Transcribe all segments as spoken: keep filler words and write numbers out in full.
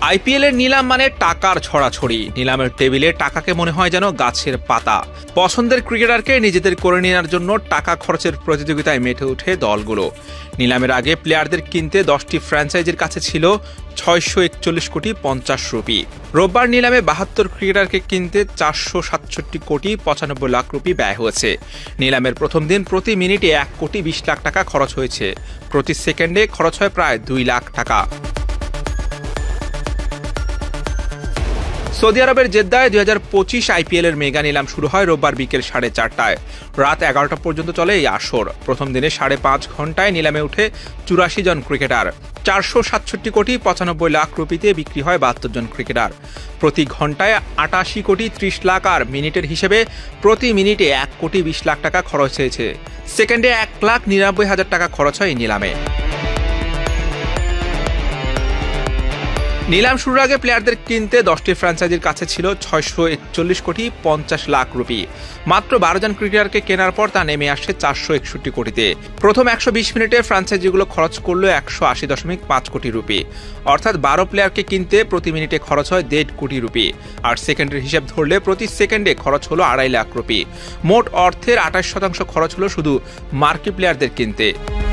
IPL এর নিলাম মানে টাকার ছড়াছড়ি। নিলামের টেবিলে টাকাকে মনে হয় যেন গাছের পাতা। পছন্দের ক্রিকেটারকে নিজেদের করে নেওয়ার জন্য টাকা খরচের প্রতিযোগিতায় মেতে ওঠে দলগুলো। নিলামের আগে প্লেয়ারদের কিনতে দশটি ফ্র্যাঞ্চাইজির কাছে ছিল ছয়শো একচল্লিশ কোটি পঞ্চাশ রুপি। রোববার নিলামে বাহাত্তর ক্রিকেটারকে কিনতে চারশো সাতষট্টি কোটি পঁচানব্বই লাখ রুপি ব্যয় হয়েছে। নিলামের প্রথম দিন প্রতি মিনিটে এক কোটি বিশ লাখ টাকা খরচ হয়েছে। প্রতি সেকেন্ডে খরচ হয় প্রায় দুই লাখ টাকা। সৌদি আরবের জেদ্দায় দুই হাজার পঁচিশ আইপিএল এর মেগা নিলাম শুরু হয় রোববার বিকেল সাড়ে চারটায়। রাত এগারোটা পর্যন্ত চলে এই আসর। প্রথম দিনে সাড়ে পাঁচ ঘন্টায় নিলামে উঠে চুরাশি জন ক্রিকেটার। চারশো সাতষট্টি কোটি পঁচানব্বই লাখ রুপিতে বিক্রি হয় বাহাত্তর জন ক্রিকেটার। প্রতি ঘন্টায় আটাশি কোটি ত্রিশ লাখ আর মিনিটের হিসেবে প্রতি মিনিটে এক কোটি বিশ লাখ টাকা খরচ হয়েছে। সেকেন্ডে এক লাখ নিরানব্বই হাজার টাকা খরচ হয় এই নিলামে। নিলাম শুরুর আগে প্লেয়ারদের কিনতে দশটি ফ্র্যাঞ্চাইজির কাছে ছিল ছয়শো একচল্লিশ কোটি পঞ্চাশ লাখ রুপি। মাত্র বারো জন ক্রিকেটারকে কেনার পর তা নেমে আসে চারশো একষট্টি কোটিতে। প্রথম একশো বিশ মিনিটে ফ্র্যাঞ্চাইজিগুলো খরচ করলো একশো আশি দশমিক পাঁচ কোটি রুপি। অর্থাৎ বারো প্লেয়ারকে কিনতে প্রতি মিনিটে খরচ হয় দেড় কোটি রুপি। আর সেকেন্ডের হিসাব ধরলে প্রতি সেকেন্ডে খরচ হলো আড়াই লাখ রুপি। মোট অর্থের আঠাশ শতাংশ খরচ হলো শুধু মার্কি প্লেয়ারদের কিনতে।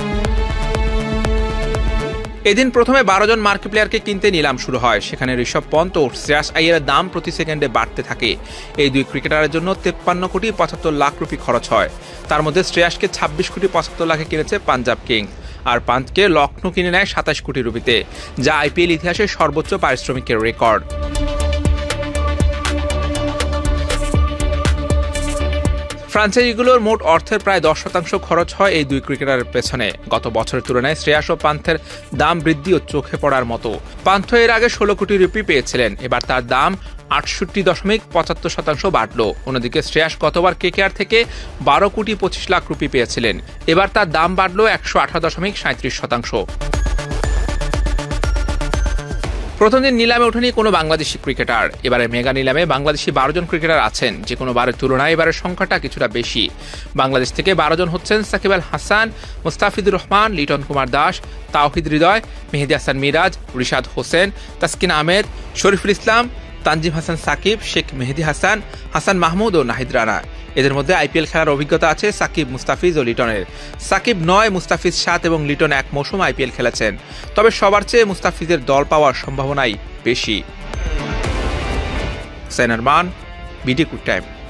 এদিন প্রথমে বারো জন মার্কি প্লেয়ারকে কিনতে নিলাম শুরু হয়। সেখানে ঋষভ পন্ত ও শ্রেয়াস আইয়ারের দাম প্রতি সেকেন্ডে বাড়তে থাকে। এই দুই ক্রিকেটারের জন্য তেপ্পান্ন কোটি পঁচাত্তর লাখ রুপি খরচ হয়। তার মধ্যে শ্রেয়াসকে ছাব্বিশ কোটি পঁচাত্তর লাখে কিনেছে পাঞ্জাব কিংস, আর পান্তকে লখনৌ কিনে নেয় সাতাশ কোটি রুপিতে, যা আইপিএল ইতিহাসের সর্বোচ্চ পারিশ্রমিকের রেকর্ড। ফ্র্যাঞ্চাইজিগুলোর মোট অর্থের প্রায় দশ শতাংশ খরচ হয় এই দুই ক্রিকেটারের পেছনে। গত বছরের তুলনায় শ্রেয়াস ও পান্থের দাম বৃদ্ধিও চোখে পড়ার মতো। পান্থ এর আগে ষোলো কোটি রুপি পেয়েছিলেন, এবার তার দাম আটষট্টি দশমিক পঁচাত্তর শতাংশ বাড়ল। অন্যদিকে শ্রেয়াস গতবার কেকেআর থেকে বারো কোটি পঁচিশ লাখ রুপি পেয়েছিলেন, এবার তার দাম বাড়ল একশো আঠারো দশমিক সাঁত্রিশ শতাংশ। প্রথম দিন নিলামে ওঠেনি কোনো বাংলাদেশি ক্রিকেটার। এবারে মেগা নিলামে বাংলাদেশি বারো জন ক্রিকেটার আছেন। যে কোনো বারের তুলনায় এবারের সংখ্যাটা কিছুটা বেশি। বাংলাদেশ থেকে বারো জন হচ্ছেন সাকিব আল হাসান, মুস্তাফিজুর রহমান, লিটন কুমার দাস, তাওহিদ হৃদয়, মেহেদী হাসান মিরাজ, রিশাদ হোসেন, তাসকিন আহমেদ, শরীফুল ইসলাম, তানজিম হাসান সাকিব, শেখ মেহেদী হাসান, হাসান মাহমুদ ও নাহিদ রানা। এদের মধ্যে আইপিএল খেলার অভিজ্ঞতা আছে সাকিব, মুস্তাফিজ ও লিটনের। সাকিব নয়, মুস্তাফিজ সাত এবং লিটন এক মৌসুম আইপিএল খেলেছেন। তবে সবার চেয়ে মুস্তাফিজের দল পাওয়ার সম্ভাবনাই বেশি। সাইনার মান, বিডি কুইক টাইম।